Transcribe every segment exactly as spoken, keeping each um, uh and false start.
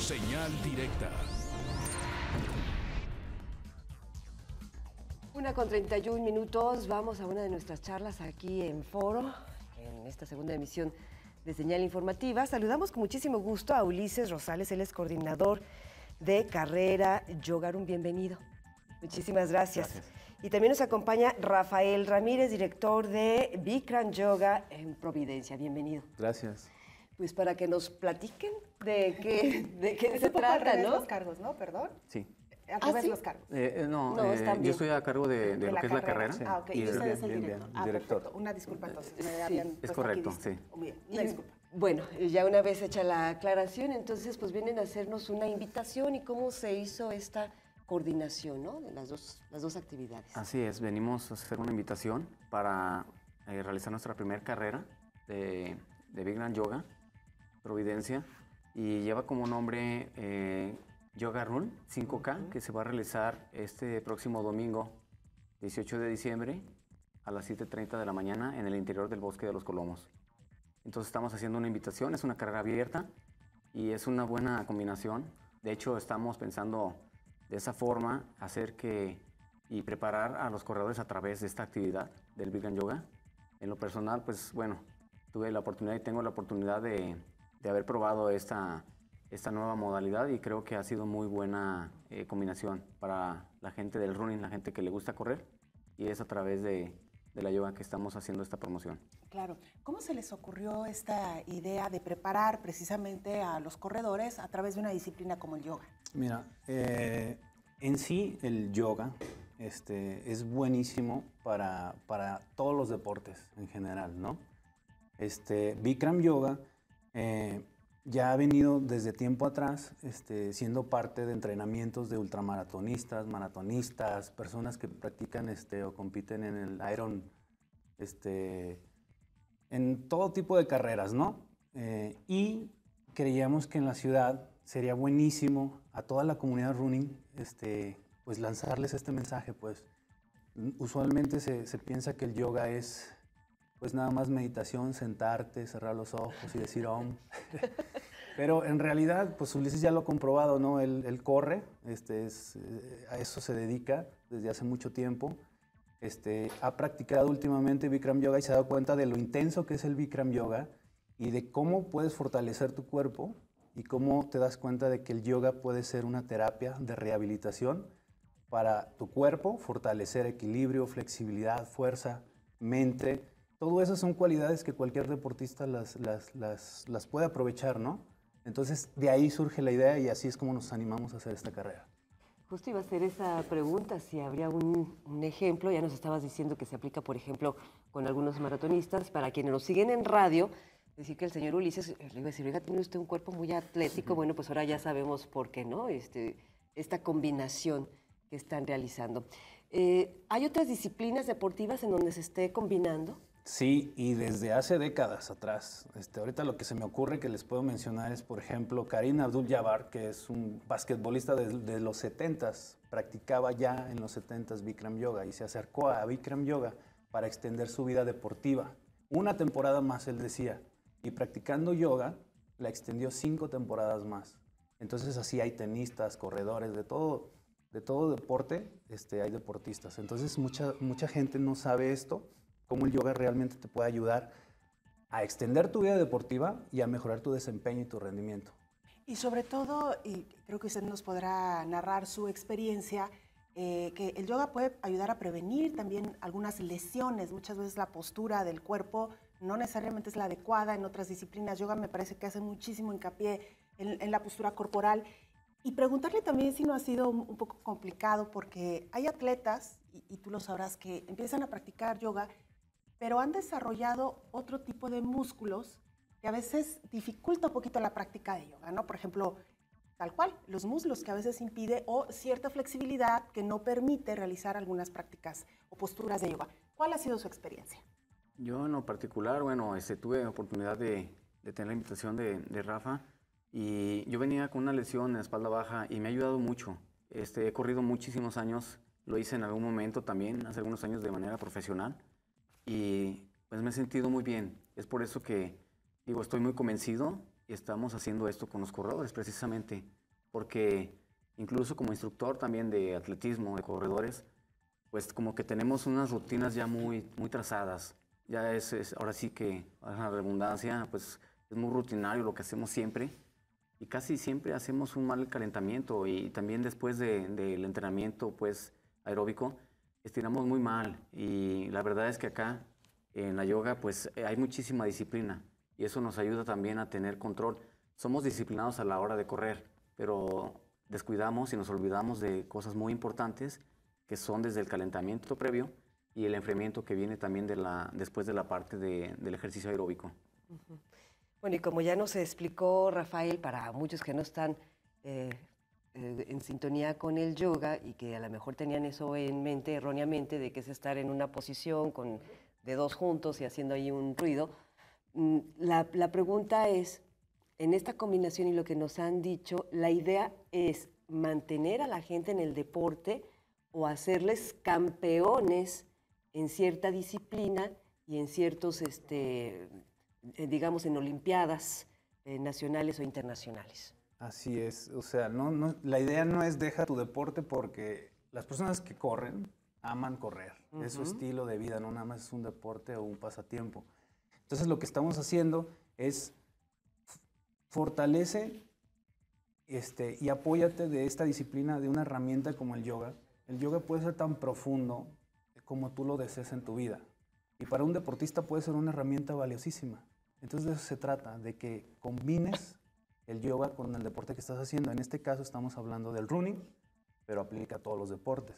Señal directa. Una con treinta y un minutos, vamos a una de nuestras charlas aquí en Foro, en esta segunda emisión de Señal Informativa. Saludamos con muchísimo gusto a Ulises Rosales, él es coordinador de carrera Yoga Room. Bienvenido. Muchísimas gracias. gracias. Y también nos acompaña Rafael Ramírez, director de Bikram Yoga en Providencia. Bienvenido. Gracias. Pues para que nos platiquen de qué, de qué se trata, ¿no? Los cargos, ¿no? Perdón. Sí. ¿A ¿Ah, ves sí? los cargos? Eh, no, No, eh, están yo bien. estoy a cargo de, de, De lo la que carrera. es la carrera. Ah, ok. Y Y usted bien, es el bien, director. bien, Ah, director. perfecto. Una disculpa entonces. Me Sí, habían es puesto correcto, aquí, sí. Bien, Y, una disculpa. bueno, ya una vez hecha la aclaración, entonces pues vienen a hacernos una invitación y cómo se hizo esta coordinación, ¿no? De las dos, las dos actividades. Así es, venimos a hacer una invitación para eh, realizar nuestra primera carrera de, de Bikram Yoga, Providencia, y lleva como nombre eh, Yoga Run cinco K, uh-huh. que se va a realizar este próximo domingo, dieciocho de diciembre, a las siete treinta de la mañana en el interior del Bosque de los Colomos. Entonces estamos haciendo una invitación, es una carrera abierta y es una buena combinación. De hecho, estamos pensando de esa forma hacer que y preparar a los corredores a través de esta actividad del Bikram Yoga. En lo personal, pues bueno, tuve la oportunidad y tengo la oportunidad de, de haber probado esta, esta nueva modalidad y creo que ha sido muy buena eh, combinación para la gente del running, la gente que le gusta correr, y es a través de, de la yoga que estamos haciendo esta promoción. Claro. ¿Cómo se les ocurrió esta idea de preparar precisamente a los corredores a través de una disciplina como el yoga? Mira, eh, en sí el yoga este, es buenísimo para, para todos los deportes en general, ¿no? Este, Bikram Yoga eh, ya ha venido desde tiempo atrás este, siendo parte de entrenamientos de ultramaratonistas, maratonistas, personas que practican este, o compiten en el Iron, este, en todo tipo de carreras, ¿no? Eh, y creíamos que en la ciudad sería buenísimo a toda la comunidad running este, pues lanzarles este mensaje. Pues usualmente se, se piensa que el yoga es pues nada más meditación, sentarte, cerrar los ojos y decir om. Pero en realidad, pues Ulises ya lo ha comprobado, ¿no? Él, él corre, este, es, eh, a eso se dedica desde hace mucho tiempo. Este, ha practicado últimamente Bikram Yoga y se ha dado cuenta de lo intenso que es el Bikram Yoga y de cómo puedes fortalecer tu cuerpo y cómo te das cuenta de que el yoga puede ser una terapia de rehabilitación para tu cuerpo, fortalecer equilibrio, flexibilidad, fuerza, mente. Todo eso son cualidades que cualquier deportista las, las, las, las puede aprovechar, ¿no? Entonces, de ahí surge la idea y así es como nos animamos a hacer esta carrera. Justo iba a hacer esa pregunta, si habría un, un ejemplo. Ya nos estabas diciendo que se aplica, por ejemplo, con algunos maratonistas. Para quienes nos siguen en radio, decir que el señor Ulises, le iba a decir, oiga, tiene usted un cuerpo muy atlético. Bueno, pues ahora ya sabemos por qué, ¿no? Este, esta combinación que están realizando. Eh, ¿Hay otras disciplinas deportivas en donde se esté combinando? Sí, y desde hace décadas atrás. Este, ahorita lo que se me ocurre que les puedo mencionar es, por ejemplo, Kareem Abdul-Jabbar, que es un basquetbolista de, de los setentas, practicaba ya en los setentas Bikram Yoga y se acercó a Bikram Yoga para extender su vida deportiva. Una temporada más, él decía, y practicando yoga la extendió cinco temporadas más. Entonces así hay tenistas, corredores, de todo, de todo deporte este, hay deportistas. Entonces mucha, mucha gente no sabe esto, cómo el yoga realmente te puede ayudar a extender tu vida deportiva y a mejorar tu desempeño y tu rendimiento. Y sobre todo, y creo que usted nos podrá narrar su experiencia, eh, que el yoga puede ayudar a prevenir también algunas lesiones. Muchas veces la postura del cuerpo no necesariamente es la adecuada. En otras disciplinas, yoga me parece que hace muchísimo hincapié en, en la postura corporal. Y preguntarle también si no ha sido un, un poco complicado, porque hay atletas, y, y tú lo sabrás, que empiezan a practicar yoga, pero han desarrollado otro tipo de músculos que a veces dificulta un poquito la práctica de yoga, ¿no? Por ejemplo, tal cual, los muslos que a veces impide o cierta flexibilidad que no permite realizar algunas prácticas o posturas de yoga. ¿Cuál ha sido su experiencia? Yo en lo particular, bueno, este, tuve la oportunidad de, de tener la invitación de, de Rafa y yo venía con una lesión en la espalda baja y me ha ayudado mucho. Este, he corrido muchísimos años, lo hice en algún momento también, hace algunos años de manera profesional y pues me he sentido muy bien. Es por eso que, digo, estoy muy convencido estamos haciendo esto con los corredores precisamente, porque incluso como instructor también de atletismo, de corredores, pues como que tenemos unas rutinas ya muy, muy trazadas. Ya es, es ahora sí que, a la redundancia, pues es muy rutinario lo que hacemos siempre. Y casi siempre hacemos un mal calentamiento y también después de, del entrenamiento pues, aeróbico, estiramos muy mal. Y la verdad es que acá en la yoga pues hay muchísima disciplina y eso nos ayuda también a tener control. Somos disciplinados a la hora de correr, pero descuidamos y nos olvidamos de cosas muy importantes que son desde el calentamiento previo y el enfriamiento que viene también de la, después de la parte de, del ejercicio aeróbico. Uh-huh. Bueno, y como ya nos explicó Rafael, para muchos que no están eh, eh, en sintonía con el yoga y que a lo mejor tenían eso en mente erróneamente, de que es estar en una posición con dedos juntos y haciendo ahí un ruido, la, la pregunta es, en esta combinación y lo que nos han dicho, la idea es mantener a la gente en el deporte o hacerles campeones en cierta disciplina y en ciertos, este, eh, digamos, en olimpiadas eh, nacionales o internacionales. Así es, o sea, no, no, la idea no es deja tu deporte porque las personas que corren aman correr, uh-huh. Es su estilo de vida, no nada más es un deporte o un pasatiempo. Entonces lo que estamos haciendo es fortalece este, y apóyate de esta disciplina, de una herramienta como el yoga. El yoga puede ser tan profundo como tú lo desees en tu vida. Y para un deportista puede ser una herramienta valiosísima. Entonces de eso se trata, de que combines el yoga con el deporte que estás haciendo. En este caso estamos hablando del running, pero aplica a todos los deportes.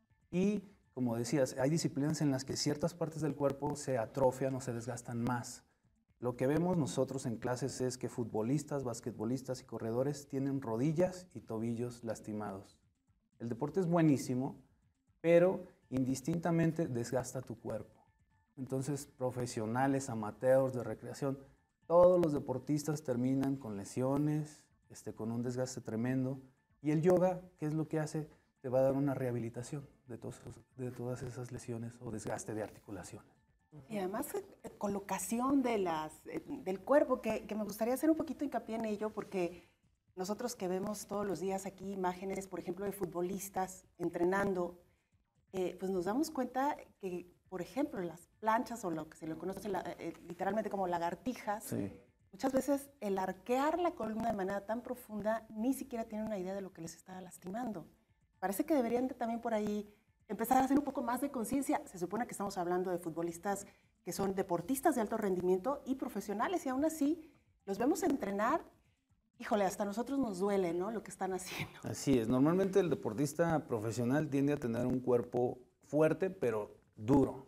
Y como decías, hay disciplinas en las que ciertas partes del cuerpo se atrofian o se desgastan más. Lo que vemos nosotros en clases es que futbolistas, basquetbolistas y corredores tienen rodillas y tobillos lastimados. El deporte es buenísimo, pero indistintamente desgasta tu cuerpo. Entonces, profesionales, amateurs de recreación, todos los deportistas terminan con lesiones, este, con un desgaste tremendo. Y el yoga, ¿qué es lo que hace? Te va a dar una rehabilitación de, todos, de todas esas lesiones o desgaste de articulaciones. Y además, eh, colocación de las, eh, del cuerpo, que, que me gustaría hacer un poquito hincapié en ello, porque nosotros que vemos todos los días aquí imágenes, por ejemplo, de futbolistas entrenando, eh, pues nos damos cuenta que, por ejemplo, las planchas o lo que se le conoce la, eh, literalmente como lagartijas, sí. Muchas veces el arquear la columna de manera tan profunda ni siquiera tienen una idea de lo que les está lastimando. Parece que deberían de, también por ahí empezar a hacer un poco más de conciencia. Se supone que estamos hablando de futbolistas que son deportistas de alto rendimiento y profesionales, y aún así los vemos entrenar. Híjole, hasta a nosotros nos duele, ¿no?, lo que están haciendo. Así es. Normalmente el deportista profesional tiende a tener un cuerpo fuerte, pero duro.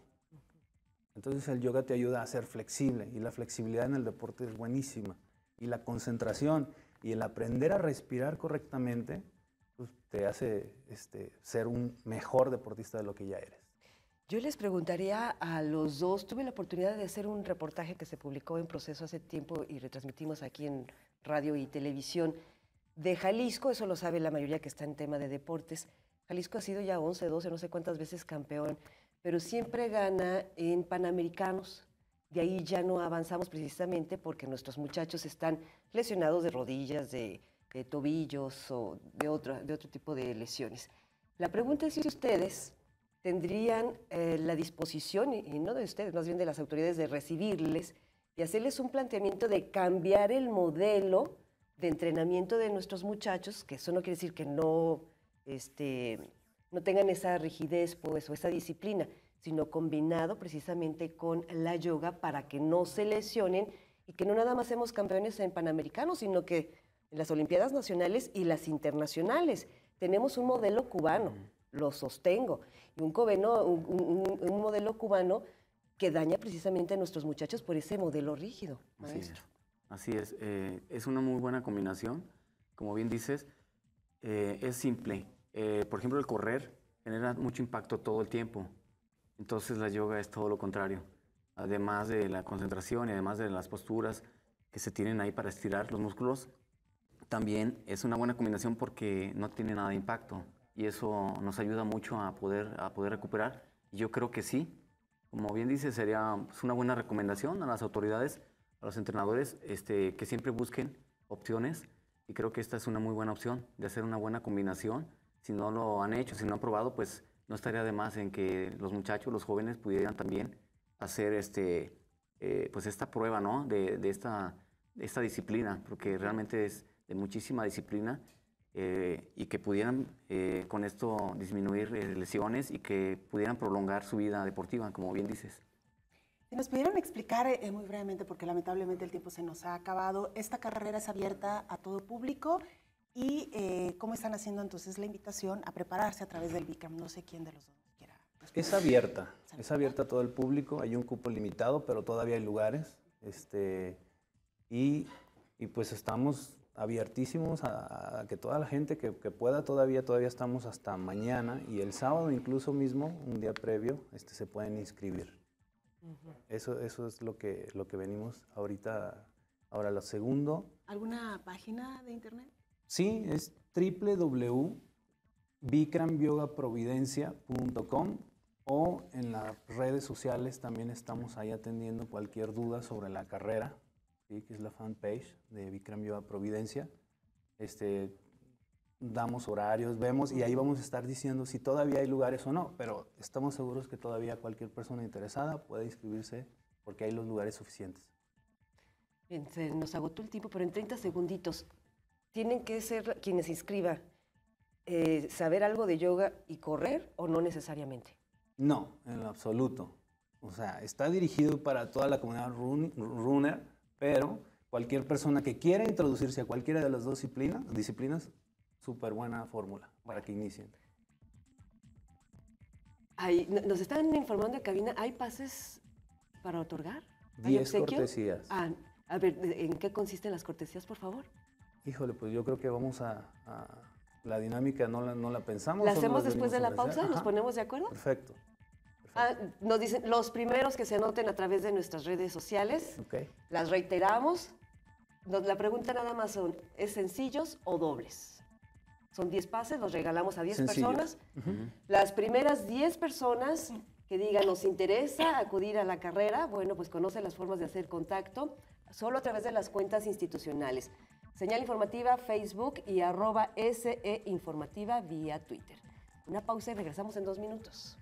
Entonces el yoga te ayuda a ser flexible, y la flexibilidad en el deporte es buenísima. Y la concentración y el aprender a respirar correctamente pues, te hace este, ser un mejor deportista de lo que ya eres. Yo les preguntaría a los dos, tuve la oportunidad de hacer un reportaje que se publicó en Proceso hace tiempo y retransmitimos aquí en radio y televisión de Jalisco, eso lo sabe la mayoría que está en tema de deportes. Jalisco ha sido ya once, doce, no sé cuántas veces campeón, pero siempre gana en Panamericanos. De ahí ya no avanzamos precisamente porque nuestros muchachos están lesionados de rodillas, de, de tobillos o de otro, de otro tipo de lesiones. La pregunta es si ustedes tendrían eh, la disposición, y, y no de ustedes, más bien de las autoridades, de recibirles y hacerles un planteamiento de cambiar el modelo de entrenamiento de nuestros muchachos, que eso no quiere decir que no, este, no tengan esa rigidez pues, o esa disciplina, sino combinado precisamente con la yoga para que no se lesionen y que no nada más seamos campeones en Panamericanos, sino que en las Olimpiadas Nacionales y las internacionales. Tenemos un modelo cubano, lo sostengo, y un, cubano, un, un, un modelo cubano que daña precisamente a nuestros muchachos por ese modelo rígido, maestro. Así es, así es. Eh, es una muy buena combinación, como bien dices, eh, es simple. Eh, por ejemplo, el correr genera mucho impacto todo el tiempo, entonces la yoga es todo lo contrario. Además de la concentración y además de las posturas que se tienen ahí para estirar los músculos, también es una buena combinación porque no tiene nada de impacto y eso nos ayuda mucho a poder, a poder recuperar. Y yo creo que sí, como bien dice, sería pues, una buena recomendación a las autoridades a los entrenadores este, que siempre busquen opciones, y creo que esta es una muy buena opción de hacer una buena combinación. Si no lo han hecho, si no han probado, pues no estaría de más en que los muchachos, los jóvenes pudieran también hacer este, eh, pues esta prueba, ¿no? de, de, esta, de esta disciplina, porque realmente es de muchísima disciplina, eh, y que pudieran eh, con esto disminuir eh, lesiones y que pudieran prolongar su vida deportiva, como bien dices. Si nos pudieran explicar eh, muy brevemente, porque lamentablemente el tiempo se nos ha acabado, esta carrera es abierta a todo público y eh, cómo están haciendo entonces la invitación a prepararse a través del Bikram. No sé quién de los dos quiera responder. Es abierta, es abierta a todo el público, hay un cupo limitado, pero todavía hay lugares. Este, y, y pues estamos abiertísimos a, a que toda la gente que, que pueda, todavía, todavía estamos hasta mañana, y el sábado incluso mismo, un día previo, este, se pueden inscribir. Uh-huh. Eso, eso es lo que, lo que venimos ahorita. Ahora, lo segundo. ¿Alguna página de internet? Sí, es doble u doble u doble u punto bikram yoga providencia punto com, o en las redes sociales también estamos ahí atendiendo cualquier duda sobre la carrera, ¿sí? Que es la fanpage de Bikram Yoga Providencia. Este, damos horarios, vemos, y ahí vamos a estar diciendo si todavía hay lugares o no, pero estamos seguros que todavía cualquier persona interesada puede inscribirse porque hay los lugares suficientes. Bien, se nos agotó el tiempo, pero en treinta segunditos, ¿tienen que ser quienes se inscriban eh, saber algo de yoga y correr o no necesariamente? No, en lo absoluto. O sea, está dirigido para toda la comunidad run, runner, pero cualquier persona que quiera introducirse a cualquiera de las dos disciplinas, disciplinas súper buena fórmula para que inicien. Hay, nos están informando en cabina, ¿hay pases para otorgar? Diez cortesías. Ah, a ver, ¿en qué consisten las cortesías, por favor? Híjole, pues yo creo que vamos a... a la dinámica no la, no la pensamos. ¿La hacemos después de la pausa? ¿Nos Ajá. ponemos de acuerdo? Perfecto. Perfecto. Ah, nos dicen, los primeros que se anoten a través de nuestras redes sociales, okay. Las reiteramos. Nos, la pregunta nada más son, ¿es sencillos o dobles? Son diez pases, los regalamos a diez personas. Uh-huh. Las primeras diez personas que digan, nos interesa acudir a la carrera, bueno, pues conoce las formas de hacer contacto, solo a través de las cuentas institucionales. Señal Informativa, Facebook, y arroba S E Informativa vía Twitter. Una pausa y regresamos en dos minutos.